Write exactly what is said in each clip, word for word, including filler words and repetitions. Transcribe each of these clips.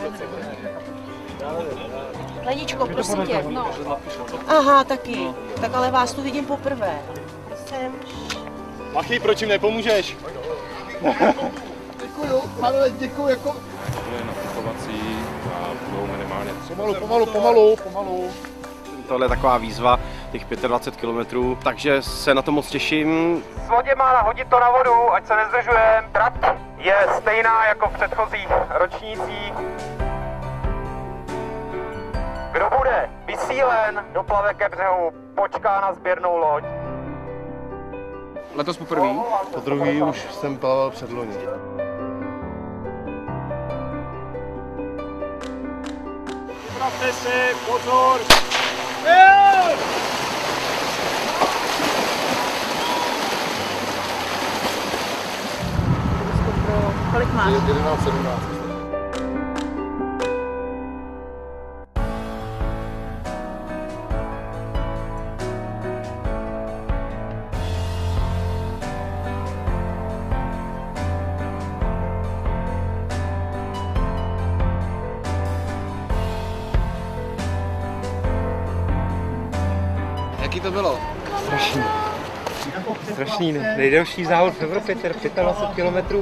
Leničko, prosím tě. No. Aha, taky. Tak ale vás tu vidím poprvé. Jsem. Machy, proč jim nepomůžeš? Děkuju, ale děkuju jako... To je nafukovací a budou minimálně... Pomalu, pomalu, pomalu, pomalu. Tohle je taková výzva, těch dvacet pět kilometrů, takže se na to moc těším. S loděma nahodit to na vodu, ať se nezdržujeme. Trať je stejná jako v předchozích ročnících. Kdo bude vysílen, doplave ke břehu, počká na sběrnou loď. Letos poprvé? Po druhý už jsem plaval předloni. Připravte se, pozor! Kolik máš? jedenáct sedmnáct. Jaký to bylo? Strašný. Strašný, nejdelší závod v Evropě, dvacet pět kilometrů.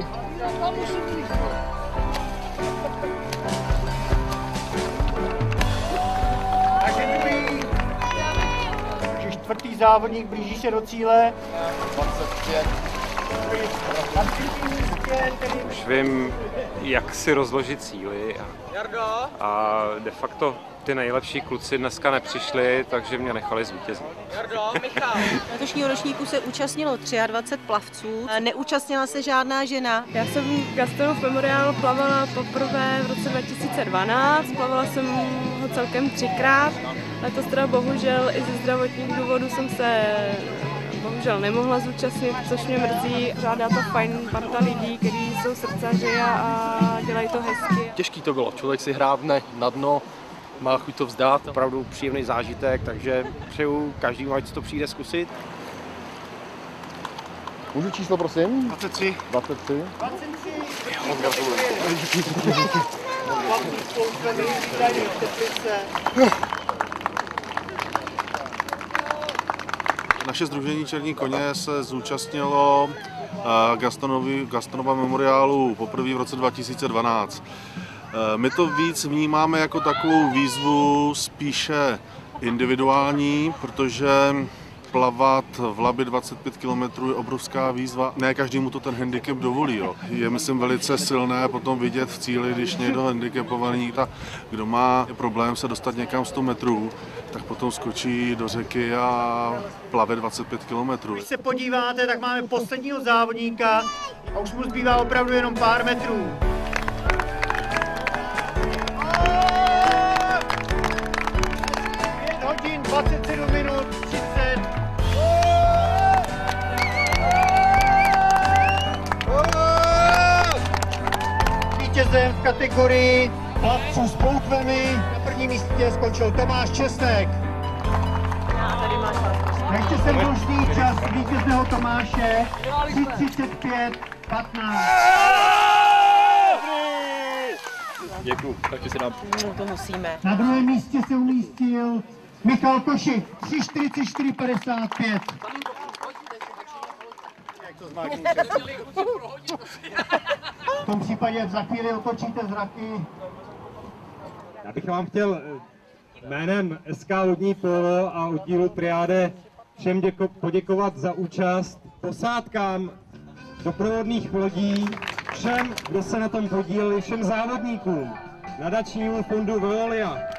Takže čtvrtý závodník blíží se do cíle. dvacet pět. Už vím, jak si rozložit cíly a, a de facto ty nejlepší kluci dneska nepřišli, takže mě nechali zvítězit. Letošního ročníku se účastnilo dvacet tři plavců, neúčastnila se žádná žena. Já jsem Gastonův memoriál plavala poprvé v roce dva tisíce dvanáct, plavala jsem ho celkem třikrát. Letos teda bohužel i ze zdravotních důvodů jsem se bohužel nemohla zúčastnit, což mě mrzí. Žádá to fajn parta lidí, kteří jsou srdcaři a dělají to hezky. Těžký to bylo, člověk si hrábne na dno, má chuť to vzdát, opravdu příjemný zážitek, takže přeju každému, ať to přijde zkusit. Můžu číslo, prosím? dvacet tři. dvacet tři. Moc gratuluju. Naše sdružení Černí koně se zúčastnilo Gastonova memoriálu poprvé v roce dva tisíce dvanáct. My to víc vnímáme jako takovou výzvu spíše individuální, protože plavat v Labi dvacet pět kilometrů je obrovská výzva. Ne každému to ten handicap dovolí. Jo. Je, myslím, velice silné potom vidět v cíli, když někdo handicapovaný, ta, kdo má problém se dostat někam sto metrů, tak potom skočí do řeky a plave dvacet pět kilometrů. Když se podíváte, tak máme posledního závodníka a už mu zbývá opravdu jenom pár metrů. pět hodin, dvacet sedm minut, třicet. Vítězem v kategorii plavců s poutvemi na prvním místě skončil Tomáš Česnek. Ještě jsem dlužný čas vítězného Tomáše tři třicet pět patnáct. Děkuju, takže se dám. No to musíme. Na druhém místě se umístil Michal Koši, tři čtyřicet čtyři padesát pět. V tom případě za chvíli otočíte zraky. Já bych vám chtěl jménem S K Lodní polo a oddílu Triáde všem děko- poděkovat za účast, posádkám doprovodných lodí, všem, kdo se na tom podíleli, všem závodníkům, nadačnímu fondu Veolia.